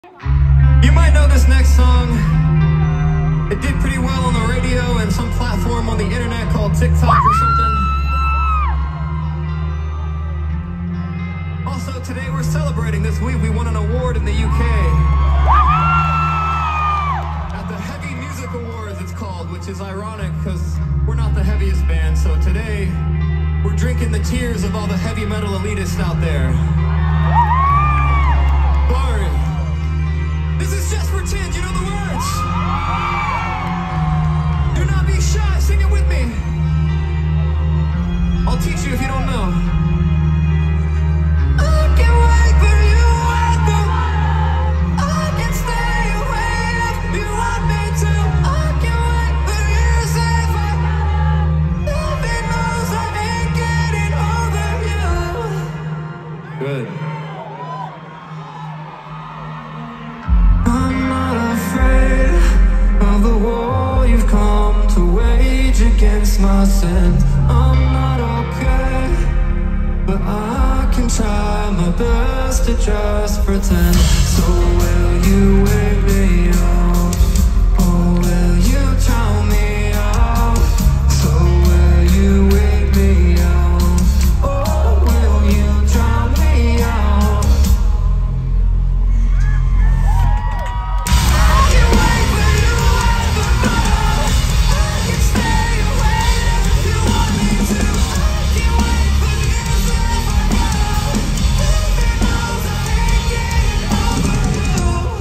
You might know this next song. It did pretty well on the radio and some platform on the internet called TikTok or something. Also, today we're celebrating. This week we won an award in the UK. At the Heavy Music Awards, it's called, which is ironic because we're not the heaviest band. So today, we're drinking the tears of all the heavy metal elitists out there. Glory. This is just pretend, you know the words. Do not be shy, sing it with me. I'll teach you if you don't know. I can wait for you, I can stay away if you want me to. I can wait for you, say if nothing knows I ain't getting over you. Good. I'm not afraid of the war you've come to wage against my sin. I'm not okay, but I can try my best to just pretend. So will you wake me up, or will you drown me out? So will you wake me up, or will you drown me out? I can wait for you evermore. I can stay away if you want me to. I can wait for you forever. Heaven knows I ain't getting over you.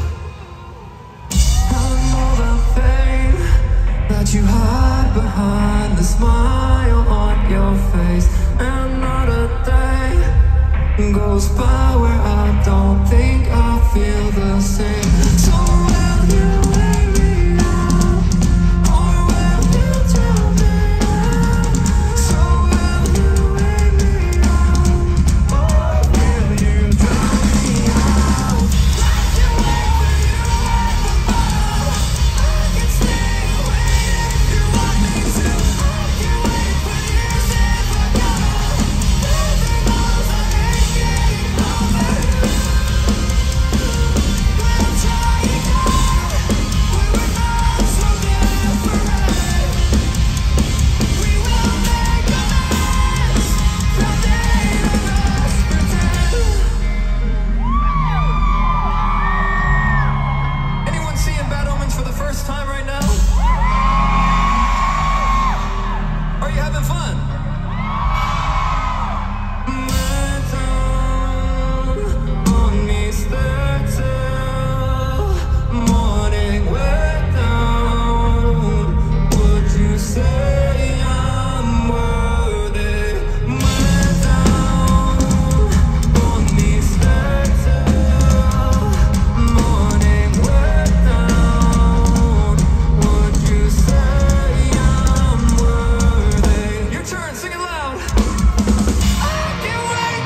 I know the pain that you hide behind the smile on your face, and not a day goes by where I don't think I feel the same. So will you wake me up, or will you drown me out? So will you wake me up, or will you drown me out? I can wait for you evermore. I can stay away if you want me to. I can wait for years if I go. Heaven knows I ain't getting over you. We'll try again. We were not so different. We will make amends. From day to just pretend. Anyone seeing Bad Omens for the first time right now? Are you having fun? Let down on me, stare till morning. Way down. Would you say I'm worthy? Way down on me, stare till morning. Way down. Would you say I'm worthy? Your turn, sing it loud. I can wait.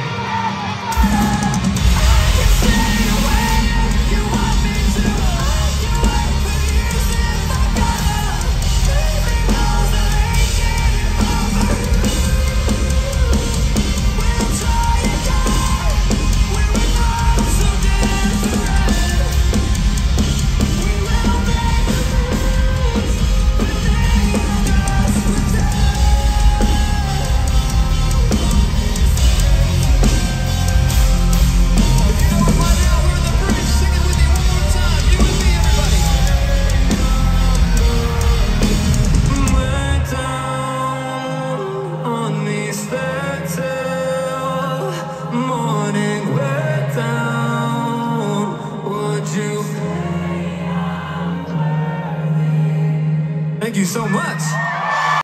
I can stay away if you want me to. I can wait for years if I go. Heaven knows I ain't getting over you. We'll try again. We were not so different. We will make amends. But they just pretend. If you know it by now, we're in the bridge. Sing it with me one more time. You and me, everybody. Way down on me, stare till morning. Way down. Would you? Thank you so much.